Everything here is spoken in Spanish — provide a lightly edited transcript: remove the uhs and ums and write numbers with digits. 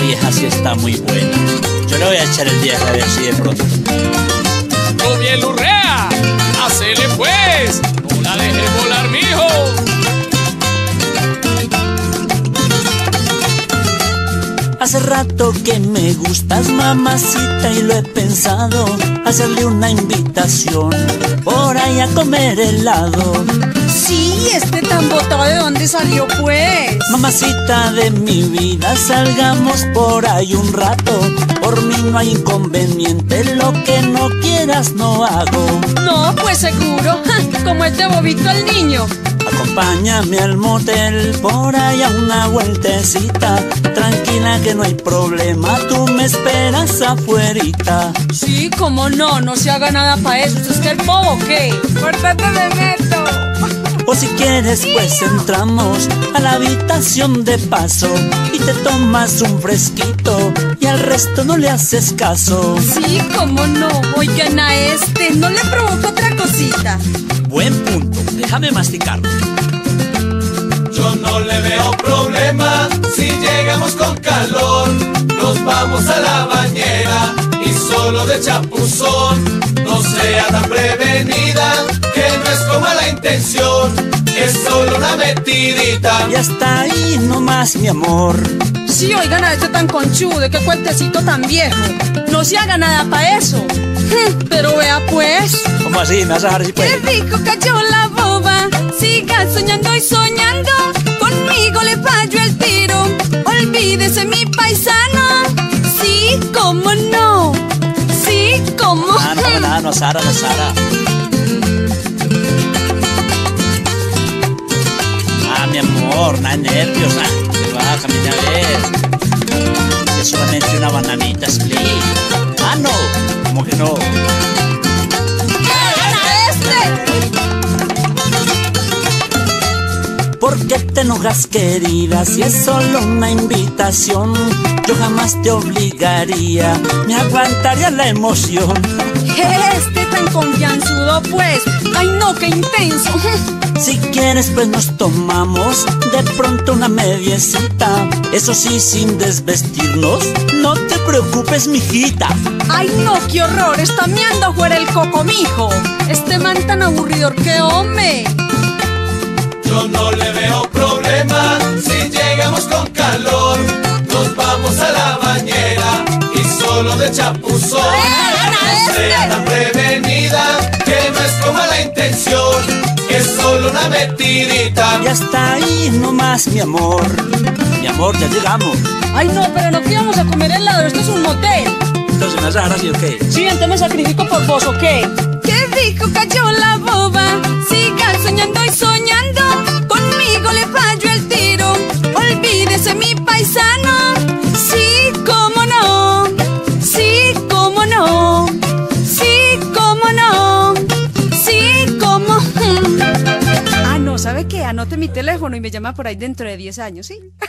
vieja sí está muy buena. Yo le voy a echar el viaje a ver si de pronto. ¡No bien, Lurrea! ¡Hacele pues! ¡No la dejes volar, mijo! Hace rato que me gustas, mamacita, y lo he pensado, hacerle una invitación por ahí a comer helado. Sí, este tan botado, ¿de dónde salió pues? Mamacita de mi vida, salgamos por ahí un rato. Por mí no hay inconveniente, lo que no quieras no hago. No, pues seguro, como este bobito el niño. Acompáñame al motel, por allá una vueltecita. Tranquila que no hay problema, tú me esperas afuerita. Sí, como no, no se haga nada pa' eso. ¿Usted es que el bobo qué? ¿Por dónde me meto? O si quieres pues entramos a la habitación de paso y te tomas un fresquito y al resto no le haces caso. Sí, como no. Oigan a este, ¿no le provoca otra cosita? Buen punto, déjame masticarlo. Yo no le veo problema si llegamos con calor. Nos vamos a la bañera y solo de chapuzón. No sea tan prevenida, que no es con mala intención, es solo una metidita. Y hasta ahí nomás, mi amor. Sí, oigan a este tan conchudo, qué cuentecito tan viejo. No se haga nada pa' eso. Pero vea pues. ¿Cómo así? ¿Me vas a dejar así pues? Qué rico cayó la boba. Siga soñando y soñando. Conmigo le fallo el tiro. Olvídese mi paisano. Sí, cómo no. Sí, cómo no, nada, no, Sara, no, Sara. Mi amor, nada de nervios, te baja, mira, a ver. Es solamente una bananita split. Ah, no, ¿cómo que no? ¿Por qué te enojas, querida? Si es solo una invitación, yo jamás te obligaría, me aguantaría la emoción. Este tan confianzudo pues. Ay no, qué intenso. Si quieres pues nos tomamos de pronto una mediecita. Eso sí, sin desvestirnos. No te preocupes, mijita. Ay no, qué horror. Está meando fuera el coco, mijo. Este man tan aburridor que hombre. Yo no le veo problema si llegamos con calor. Nos vamos a la bañera y solo de chapuzón. No sea tan prevenida, que no es con mala intención, es solo una metidita. Y hasta ahí nomás, mi amor. Mi amor, ya llegamos. Ay no, pero no que íbamos a comer helado, esto es un motel. Entonces, ¿me vas a dejar así o qué? Sí, entonces me sacrifico por vos, ¿o qué? Qué rico cayó la boba. Siga soñando y soñando. Conmigo le fallo el tiro. Olvídese mi paisano. Sí, cómo no. Sí, cómo no. Sí, cómo no. Sí, cómo. Ah, no, ¿sabe qué? Anote mi teléfono y me llama por ahí dentro de 10 años, ¿sí?